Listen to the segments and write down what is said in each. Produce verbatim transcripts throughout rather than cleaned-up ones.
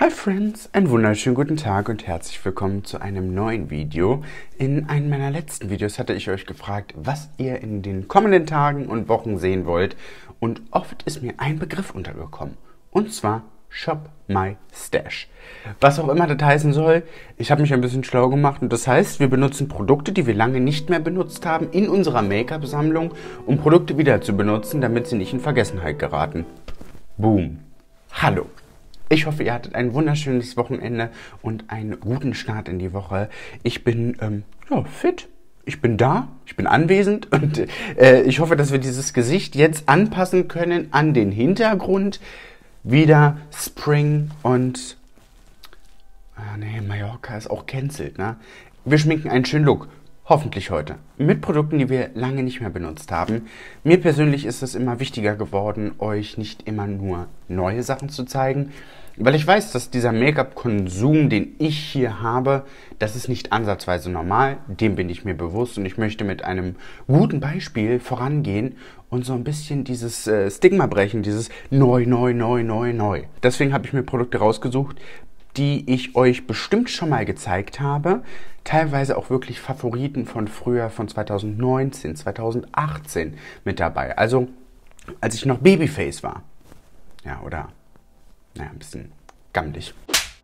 Hi Friends, einen wunderschönen guten Tag und herzlich willkommen zu einem neuen Video. In einem meiner letzten Videos hatte ich euch gefragt, was ihr in den kommenden Tagen und Wochen sehen wollt, und oft ist mir ein Begriff untergekommen, und zwar Shop My Stash. Was auch immer das heißen soll, ich habe mich ein bisschen schlau gemacht und das heißt, wir benutzen Produkte, die wir lange nicht mehr benutzt haben, in unserer Make-up-Sammlung, um Produkte wieder zu benutzen, damit sie nicht in Vergessenheit geraten. Boom. Hallo. Ich hoffe, ihr hattet ein wunderschönes Wochenende und einen guten Start in die Woche. Ich bin ähm, ja, fit, ich bin da, ich bin anwesend und äh, ich hoffe, dass wir dieses Gesicht jetzt anpassen können an den Hintergrund. Wieder Spring und... Ah, nee, Mallorca ist auch cancelled, ne? Wir schminken einen schönen Look. Hoffentlich heute. Mit Produkten, die wir lange nicht mehr benutzt haben. Mir persönlich ist es immer wichtiger geworden, euch nicht immer nur neue Sachen zu zeigen, weil ich weiß, dass dieser Make-up-Konsum, den ich hier habe, das ist nicht ansatzweise normal. Dem bin ich mir bewusst und ich möchte mit einem guten Beispiel vorangehen und so ein bisschen dieses äh, Stigma brechen, dieses neu, neu, neu, neu, neu. Deswegen habe ich mir Produkte rausgesucht, die ich euch bestimmt schon mal gezeigt habe. Teilweise auch wirklich Favoriten von früher, von zwanzig neunzehn, zwanzig achtzehn mit dabei. Also, als ich noch Babyface war. Ja, oder, naja, ein bisschen gammelig.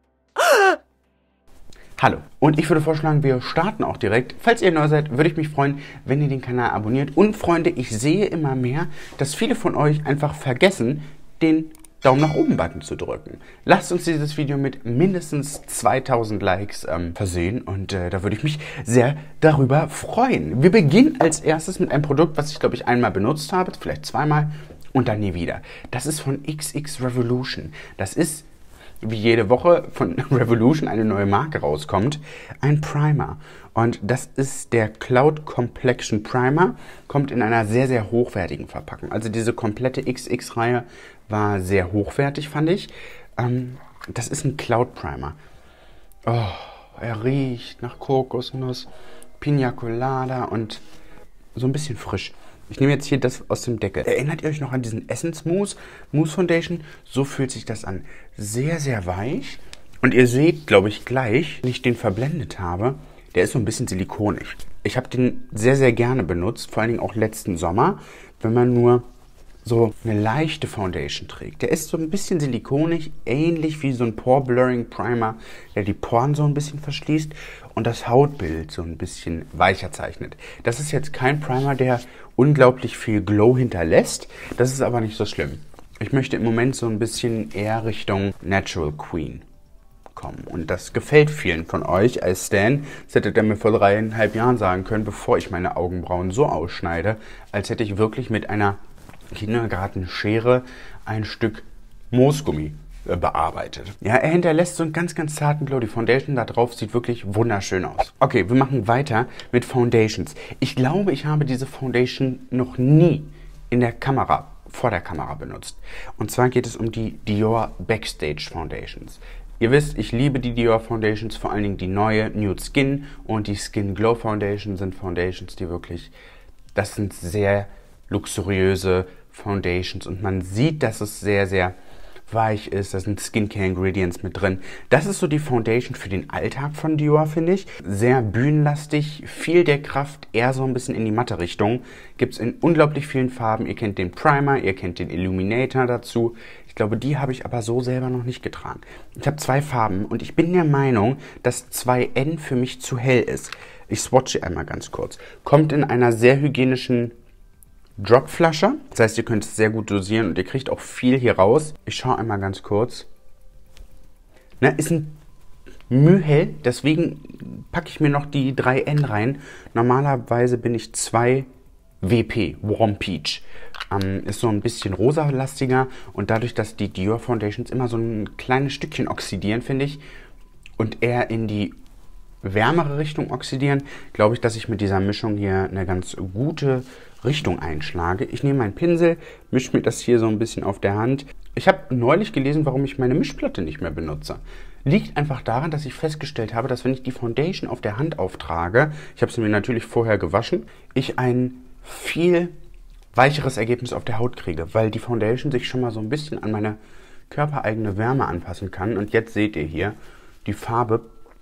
Hallo. Und ich würde vorschlagen, wir starten auch direkt. Falls ihr neu seid, würde ich mich freuen, wenn ihr den Kanal abonniert. Und Freunde, ich sehe immer mehr, dass viele von euch einfach vergessen, den Daumen nach oben Button zu drücken. Lasst uns dieses Video mit mindestens zweitausend Likes ähm, versehen und äh, da würde ich mich sehr darüber freuen. Wir beginnen als erstes mit einem Produkt, was ich glaube ich einmal benutzt habe, vielleicht zweimal und dann nie wieder. Das ist von X X Revolution. Das ist, wie jede Woche von Revolution eine neue Marke rauskommt, ein Primer. Und das ist der Cloud Complexion Primer, kommt in einer sehr, sehr hochwertigen Verpackung. Also diese komplette X X-Reihe war sehr hochwertig, fand ich. Ähm, das ist ein Cloud Primer. Oh, er riecht nach Kokosnuss, Pina Colada und so ein bisschen frisch. Ich nehme jetzt hier das aus dem Deckel. Erinnert ihr euch noch an diesen Essence Mousse, Mousse Foundation? So fühlt sich das an. Sehr, sehr weich. Und ihr seht, glaube ich, gleich, wenn ich den verblendet habe, der ist so ein bisschen silikonisch. Ich habe den sehr, sehr gerne benutzt, vor allen Dingen auch letzten Sommer, wenn man nur so eine leichte Foundation trägt. Der ist so ein bisschen silikonisch, ähnlich wie so ein Pore Blurring Primer, der die Poren so ein bisschen verschließt und das Hautbild so ein bisschen weicher zeichnet. Das ist jetzt kein Primer, der unglaublich viel Glow hinterlässt. Das ist aber nicht so schlimm. Ich möchte im Moment so ein bisschen eher Richtung Natural Queen kommen. Und das gefällt vielen von euch als Stan. Das hättet ihr mir vor dreieinhalb Jahren sagen können, bevor ich meine Augenbrauen so ausschneide, als hätte ich wirklich mit einer Kindergartenschere ein Stück Moosgummi äh, bearbeitet. Ja, er hinterlässt so einen ganz, ganz zarten Glow. Die Foundation da drauf sieht wirklich wunderschön aus. Okay, wir machen weiter mit Foundations. Ich glaube, ich habe diese Foundation noch nie in der Kamera, vor der Kamera benutzt. Und zwar geht es um die Dior Backstage Foundations. Ihr wisst, ich liebe die Dior Foundations, vor allen Dingen die neue Nude Skin und die Skin Glow Foundation sind Foundations, die wirklich, das sind sehr luxuriöse Foundations und man sieht, dass es sehr, sehr weich ist. Da sind Skincare Ingredients mit drin. Das ist so die Foundation für den Alltag von Dior, finde ich. Sehr bühnenlastig, viel der Kraft, eher so ein bisschen in die matte Richtung. Gibt es in unglaublich vielen Farben. Ihr kennt den Primer, ihr kennt den Illuminator dazu. Ich glaube, die habe ich aber so selber noch nicht getragen. Ich habe zwei Farben und ich bin der Meinung, dass zwei N für mich zu hell ist. Ich swatche einmal ganz kurz. Kommt in einer sehr hygienischen Dropflasche. Das heißt, ihr könnt es sehr gut dosieren und ihr kriegt auch viel hier raus. Ich schaue einmal ganz kurz. Ne, ist ein Mühhell, deswegen packe ich mir noch die drei N rein. Normalerweise bin ich zwei W P, Warm Peach. Ähm, ist so ein bisschen rosa-lastiger und dadurch, dass die Dior Foundations immer so ein kleines Stückchen oxidieren, finde ich, und eher in die wärmere Richtung oxidieren, glaube ich, dass ich mit dieser Mischung hier eine ganz gute Richtung einschlage. Ich nehme meinen Pinsel, mische mir das hier so ein bisschen auf der Hand. Ich habe neulich gelesen, warum ich meine Mischplatte nicht mehr benutze. Liegt einfach daran, dass ich festgestellt habe, dass wenn ich die Foundation auf der Hand auftrage, ich habe sie mir natürlich vorher gewaschen, ich ein viel weicheres Ergebnis auf der Haut kriege, weil die Foundation sich schon mal so ein bisschen an meine körpereigene Wärme anpassen kann. Und jetzt seht ihr hier die Farbe.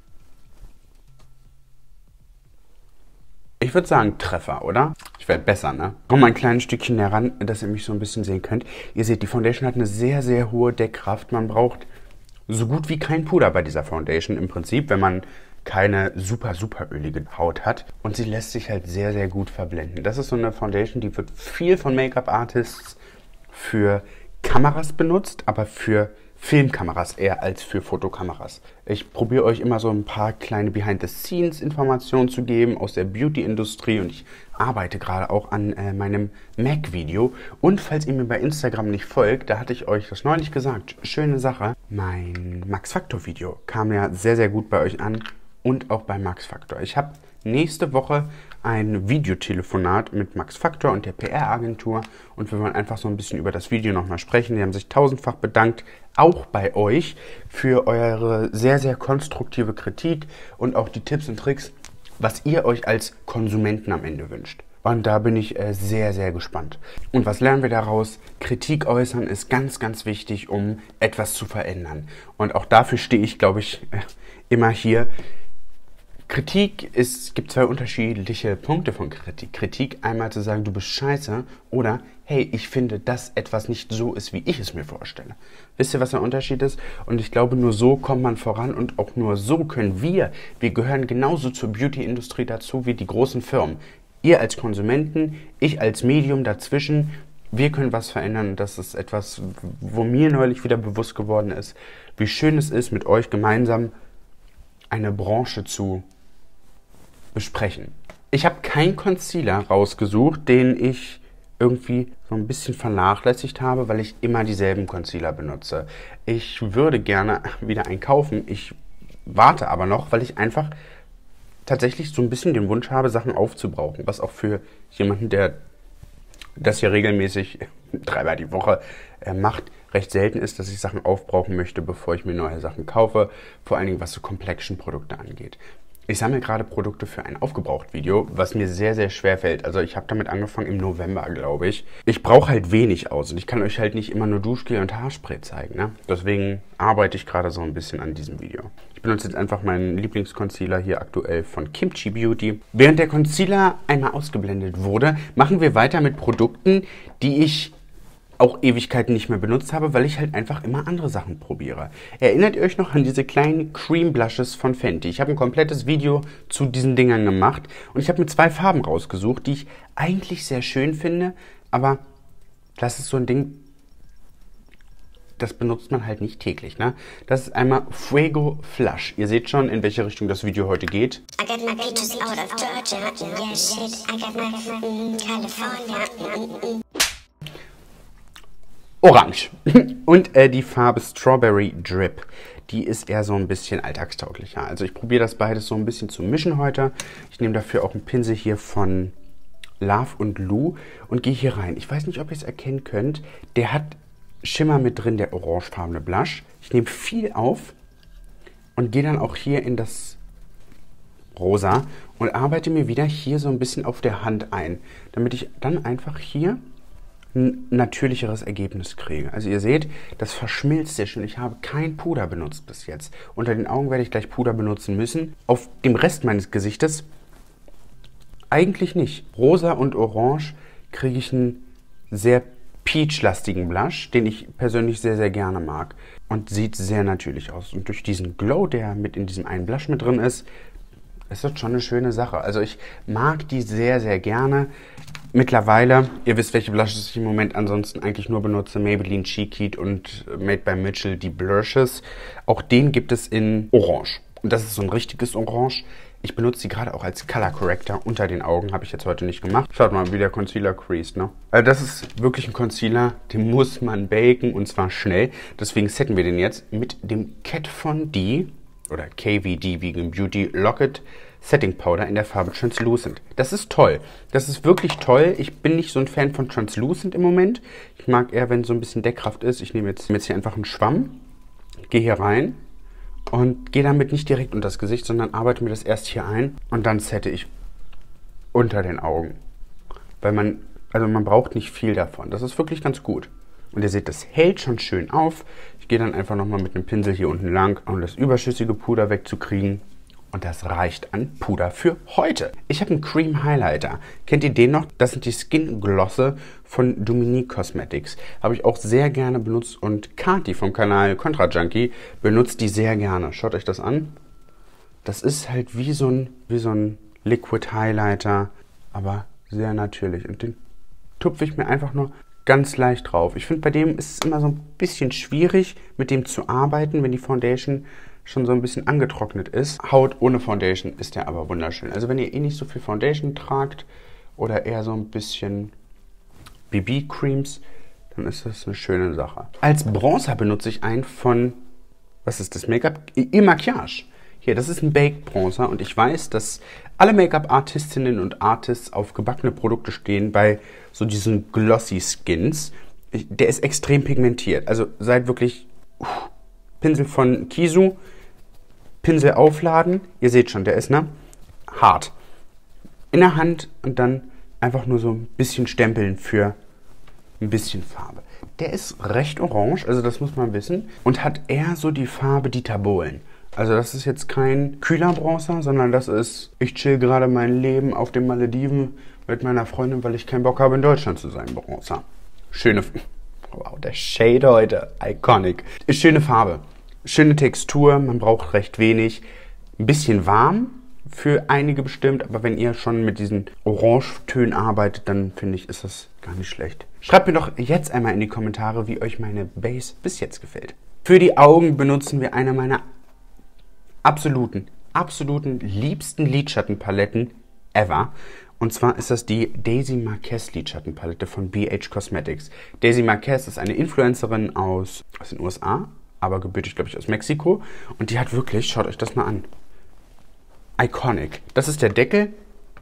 Ich würde sagen Treffer, oder? Ich werde besser, ne? Komm mal ein kleines Stückchen heran, dass ihr mich so ein bisschen sehen könnt. Ihr seht, die Foundation hat eine sehr, sehr hohe Deckkraft. Man braucht so gut wie kein Puder bei dieser Foundation im Prinzip, wenn man keine super, super ölige Haut hat. Und sie lässt sich halt sehr, sehr gut verblenden. Das ist so eine Foundation, die wird viel von Make-up-Artists für Kameras benutzt, aber für Filmkameras eher als für Fotokameras. Ich probiere euch immer so ein paar kleine Behind-the-Scenes-Informationen zu geben aus der Beauty-Industrie und ich arbeite gerade auch an äh, meinem Mac-Video. Und falls ihr mir bei Instagram nicht folgt, da hatte ich euch das neulich gesagt, schöne Sache, mein Max-Factor-Video kam ja sehr, sehr gut bei euch an und auch bei Max Factor. Ich habe nächste Woche ein Videotelefonat mit Max Factor und der P R-Agentur und wir wollen einfach so ein bisschen über das Video nochmal sprechen. Die haben sich tausendfach bedankt, auch bei euch, für eure sehr, sehr konstruktive Kritik und auch die Tipps und Tricks, was ihr euch als Konsumenten am Ende wünscht. Und da bin ich äh, sehr, sehr gespannt. Und was lernen wir daraus? Kritik äußern ist ganz, ganz wichtig, um etwas zu verändern. Und auch dafür stehe ich, glaube ich, äh, immer hier. Kritik ist, es gibt zwei unterschiedliche Punkte von Kritik. Kritik, einmal zu sagen, du bist scheiße oder, hey, ich finde, dass etwas nicht so ist, wie ich es mir vorstelle. Wisst ihr, was der Unterschied ist? Und ich glaube, nur so kommt man voran und auch nur so können wir, wir gehören genauso zur Beauty-Industrie dazu wie die großen Firmen. Ihr als Konsumenten, ich als Medium dazwischen, wir können was verändern. Und das ist etwas, wo mir neulich wieder bewusst geworden ist, wie schön es ist, mit euch gemeinsam eine Branche zu besprechen. Ich habe keinen Concealer rausgesucht, den ich irgendwie so ein bisschen vernachlässigt habe, weil ich immer dieselben Concealer benutze. Ich würde gerne wieder einen kaufen. Ich warte aber noch, weil ich einfach tatsächlich so ein bisschen den Wunsch habe, Sachen aufzubrauchen. Was auch für jemanden, der das hier regelmäßig dreimal die Woche äh, macht, recht selten ist, dass ich Sachen aufbrauchen möchte, bevor ich mir neue Sachen kaufe. Vor allen Dingen, was so Complexion-Produkte angeht. Ich sammle gerade Produkte für ein Aufgebraucht-Video, was mir sehr, sehr schwer fällt. Also ich habe damit angefangen im November, glaube ich. Ich brauche halt wenig aus und ich kann euch halt nicht immer nur Duschgel und Haarspray zeigen, ne? Deswegen arbeite ich gerade so ein bisschen an diesem Video. Ich benutze jetzt einfach meinen Lieblingsconcealer hier aktuell von Kimchi Beauty. Während der Concealer einmal ausgeblendet wurde, machen wir weiter mit Produkten, die ich auch Ewigkeiten nicht mehr benutzt habe, weil ich halt einfach immer andere Sachen probiere. Erinnert ihr euch noch an diese kleinen Cream Blushes von Fenty? Ich habe ein komplettes Video zu diesen Dingern gemacht und ich habe mir zwei Farben rausgesucht, die ich eigentlich sehr schön finde, aber das ist so ein Ding, das benutzt man halt nicht täglich, ne? Das ist einmal Fuego Flush. Ihr seht schon, in welche Richtung das Video heute geht. I got my peaches out of Georgia, yeah shit, I got my mm, California. Mm, mm. Orange. Und äh, die Farbe Strawberry Drip. Die ist eher so ein bisschen alltagstauglicher. Also ich probiere das beides so ein bisschen zu mischen heute. Ich nehme dafür auch einen Pinsel hier von Love und Lou und gehe hier rein. Ich weiß nicht, ob ihr es erkennen könnt. Der hat Schimmer mit drin, der orangefarbene Blush. Ich nehme viel auf und gehe dann auch hier in das Rosa und arbeite mir wieder hier so ein bisschen auf der Hand ein, damit ich dann einfach hier ein natürlicheres Ergebnis kriege. Also ihr seht, das verschmilzt sehr schön. Ich habe kein Puder benutzt bis jetzt. Unter den Augen werde ich gleich Puder benutzen müssen. Auf dem Rest meines Gesichtes eigentlich nicht. Rosa und Orange kriege ich einen sehr peach-lastigen Blush, den ich persönlich sehr, sehr gerne mag. Und sieht sehr natürlich aus. Und durch diesen Glow, der mit in diesem einen Blush mit drin ist, ist das schon eine schöne Sache. Also ich mag die sehr, sehr gerne. Mittlerweile, ihr wisst, welche Blushes ich im Moment ansonsten eigentlich nur benutze, Maybelline Cheek Heat und Made by Mitchell, die Blushes. Auch den gibt es in Orange. Und das ist so ein richtiges Orange. Ich benutze sie gerade auch als Color Corrector unter den Augen. Habe ich jetzt heute nicht gemacht. Schaut mal, wie der Concealer creased, ne? Also das ist wirklich ein Concealer, den muss man baken und zwar schnell. Deswegen setten wir den jetzt mit dem Kat Von D oder K V D Vegan Beauty Locket Setting Powder in der Farbe Translucent. Das ist toll. Das ist wirklich toll. Ich bin nicht so ein Fan von Translucent im Moment. Ich mag eher, wenn so ein bisschen Deckkraft ist. Ich nehme jetzt, jetzt hier einfach einen Schwamm, gehe hier rein und gehe damit nicht direkt unter das Gesicht, sondern arbeite mir das erst hier ein und dann sette ich unter den Augen. Weil man, also man braucht nicht viel davon. Das ist wirklich ganz gut. Und ihr seht, das hält schon schön auf. Ich gehe dann einfach nochmal mit einem Pinsel hier unten lang, um das überschüssige Puder wegzukriegen. Und das reicht an Puder für heute. Ich habe einen Cream Highlighter. Kennt ihr den noch? Das sind die Skin Glosse von Dominique Cosmetics. Habe ich auch sehr gerne benutzt. Und Kati vom Kanal Contra Junkie benutzt die sehr gerne. Schaut euch das an. Das ist halt wie so ein, wie so ein Liquid Highlighter, aber sehr natürlich. Und den tupfe ich mir einfach nur ganz leicht drauf. Ich finde, bei dem ist es immer so ein bisschen schwierig, mit dem zu arbeiten, wenn die Foundation schon so ein bisschen angetrocknet ist. Haut ohne Foundation ist der aber wunderschön. Also wenn ihr eh nicht so viel Foundation tragt oder eher so ein bisschen B B-Creams, dann ist das eine schöne Sache. Als Bronzer benutze ich einen von, was ist das, Make-up? Il Makiage. Hier, das ist ein Baked-Bronzer und ich weiß, dass alle Make-up-Artistinnen und Artists auf gebackene Produkte stehen bei so diesen Glossy Skins. Ich, der ist extrem pigmentiert. Also seid wirklich... Uh, Pinsel von Kisu, Pinsel aufladen. Ihr seht schon, der ist, ne? Hart. In der Hand und dann einfach nur so ein bisschen stempeln für ein bisschen Farbe. Der ist recht orange, also das muss man wissen. Und hat eher so die Farbe Dieter Bohlen. Also das ist jetzt kein kühler Bronzer, sondern das ist, ich chill gerade mein Leben auf den Malediven mit meiner Freundin, weil ich keinen Bock habe, in Deutschland zu sein, Bronzer. Schöne, wow, der Shade heute, iconic. Ist schöne Farbe, schöne Textur, man braucht recht wenig. Ein bisschen warm für einige bestimmt, aber wenn ihr schon mit diesen Orangetönen arbeitet, dann finde ich, ist das gar nicht schlecht. Schreibt mir doch jetzt einmal in die Kommentare, wie euch meine Base bis jetzt gefällt. Für die Augen benutzen wir eine meiner absoluten, absoluten liebsten Lidschattenpaletten ever. Und zwar ist das die Daisy Marquez Lidschattenpalette von B H Cosmetics. Daisy Marquez ist eine Influencerin aus, aus den U S A, aber gebürtig, glaube ich, aus Mexiko. Und die hat wirklich, schaut euch das mal an, iconic. Das ist der Deckel.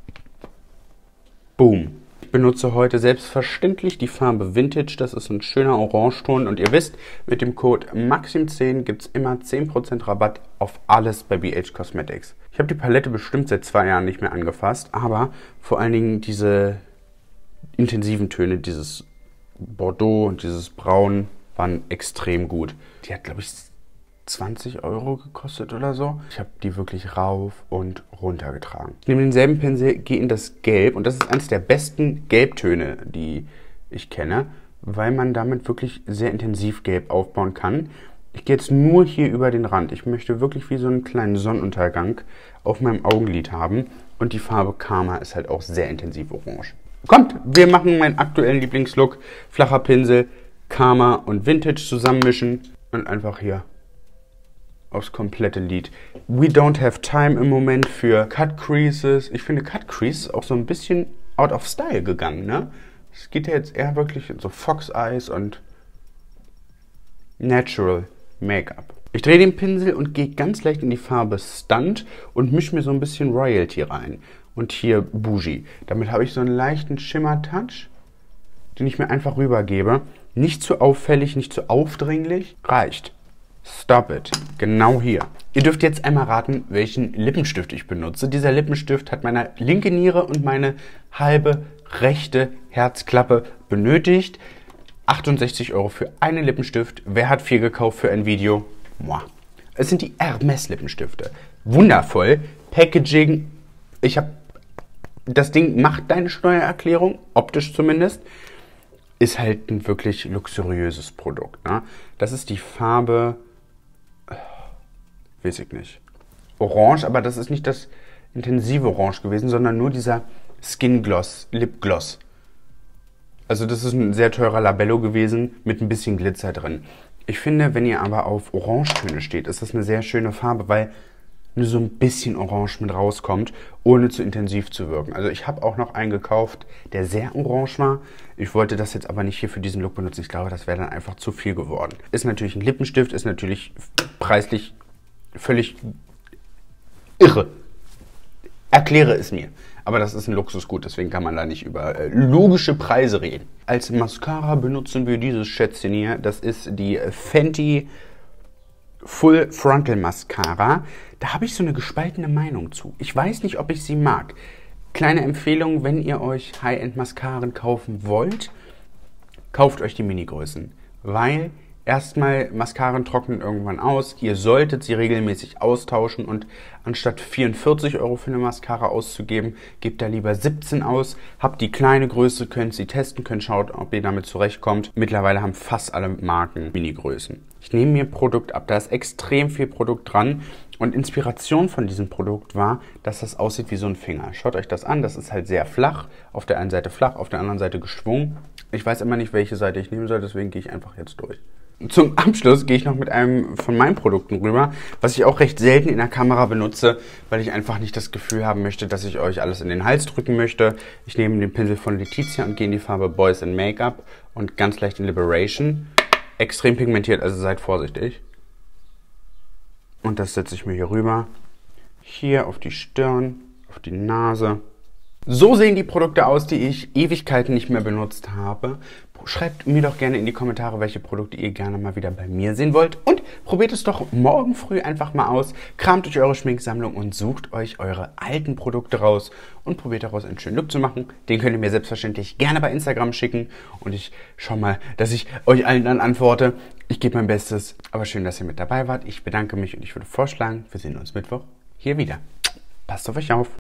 Boom. Ich benutze heute selbstverständlich die Farbe Vintage. Das ist ein schöner Orangeton. Und ihr wisst, mit dem Code Maxim zehn gibt es immer zehn Prozent Rabatt auf alles bei B H Cosmetics. Ich habe die Palette bestimmt seit zwei Jahren nicht mehr angefasst, aber vor allen Dingen diese intensiven Töne, dieses Bordeaux und dieses Braun, waren extrem gut. Die hat, glaube ich, zwanzig Euro gekostet oder so. Ich habe die wirklich rauf und runter getragen. Ich nehme denselben Pinsel, gehe in das Gelb und das ist eines der besten Gelbtöne, die ich kenne, weil man damit wirklich sehr intensiv Gelb aufbauen kann. Ich gehe jetzt nur hier über den Rand. Ich möchte wirklich wie so einen kleinen Sonnenuntergang auf meinem Augenlid haben und die Farbe Karma ist halt auch sehr intensiv orange. Kommt, wir machen meinen aktuellen Lieblingslook. Flacher Pinsel, Karma und Vintage zusammenmischen und einfach hier aufs komplette Lid. We don't have time im Moment für Cut Creases. Ich finde Cut Creases auch so ein bisschen out of style gegangen, ne? Es geht ja jetzt eher wirklich in so Fox Eyes und Natural Make-up. Ich drehe den Pinsel und gehe ganz leicht in die Farbe Stunt und mische mir so ein bisschen Royalty rein. Und hier Bougie. Damit habe ich so einen leichten Schimmer-Touch, den ich mir einfach rübergebe. Nicht zu auffällig, nicht zu aufdringlich. Reicht. Stop it. Genau hier. Ihr dürft jetzt einmal raten, welchen Lippenstift ich benutze. Dieser Lippenstift hat meine linke Niere und meine halbe rechte Herzklappe benötigt. achtundsechzig Euro für einen Lippenstift. Wer hat vier gekauft für ein Video? Moi. Es sind die Hermes Lippenstifte. Wundervoll. Packaging. Ich habe... Das Ding macht deine Steuererklärung, optisch zumindest. Ist halt ein wirklich luxuriöses Produkt. Ne? Das ist die Farbe... Weiß ich nicht. Orange, aber das ist nicht das intensive Orange gewesen, sondern nur dieser Skin Gloss, Lip Gloss. Also das ist ein sehr teurer Labello gewesen mit ein bisschen Glitzer drin. Ich finde, wenn ihr aber auf Orangetöne steht, ist das eine sehr schöne Farbe, weil nur so ein bisschen Orange mit rauskommt, ohne zu intensiv zu wirken. Also ich habe auch noch einen gekauft, der sehr orange war. Ich wollte das jetzt aber nicht hier für diesen Look benutzen. Ich glaube, das wäre dann einfach zu viel geworden. Ist natürlich ein Lippenstift, ist natürlich preislich völlig irre. Erkläre es mir. Aber das ist ein Luxusgut, deswegen kann man da nicht über äh, logische Preise reden. Als Mascara benutzen wir dieses Schätzchen hier. Das ist die Fenty Full Frontal Mascara. Da habe ich so eine gespaltene Meinung zu. Ich weiß nicht, ob ich sie mag. Kleine Empfehlung, wenn ihr euch High-End Mascaren kaufen wollt, kauft euch die Mini-Größen. weil erstmal Mascaren trocknen irgendwann aus. Ihr solltet sie regelmäßig austauschen und anstatt vierundvierzig Euro für eine Mascara auszugeben, gebt da lieber siebzehn aus. Habt die kleine Größe, könnt sie testen, könnt schauen, ob ihr damit zurechtkommt. Mittlerweile haben fast alle Marken Mini-Größen. Ich nehme mir ein Produkt ab, da ist extrem viel Produkt dran. Und Inspiration von diesem Produkt war, dass das aussieht wie so ein Finger. Schaut euch das an, das ist halt sehr flach. Auf der einen Seite flach, auf der anderen Seite geschwungen. Ich weiß immer nicht, welche Seite ich nehmen soll, deswegen gehe ich einfach jetzt durch. Zum Abschluss gehe ich noch mit einem von meinen Produkten rüber, was ich auch recht selten in der Kamera benutze, weil ich einfach nicht das Gefühl haben möchte, dass ich euch alles in den Hals drücken möchte. Ich nehme den Pinsel von Letizia und gehe in die Farbe Boys in Make-up und ganz leicht in Liberation. Extrem pigmentiert, also seid vorsichtig. Und das setze ich mir hier rüber. Hier auf die Stirn, auf die Nase. So sehen die Produkte aus, die ich Ewigkeiten nicht mehr benutzt habe. Schreibt mir doch gerne in die Kommentare, welche Produkte ihr gerne mal wieder bei mir sehen wollt. Und probiert es doch morgen früh einfach mal aus. Kramt durch eure Schminksammlung und sucht euch eure alten Produkte raus und probiert daraus einen schönen Look zu machen. Den könnt ihr mir selbstverständlich gerne bei Instagram schicken. Und ich schaue mal, dass ich euch allen dann antworte. Ich gebe mein Bestes. Aber schön, dass ihr mit dabei wart. Ich bedanke mich und ich würde vorschlagen, wir sehen uns Mittwoch hier wieder. Passt auf euch auf.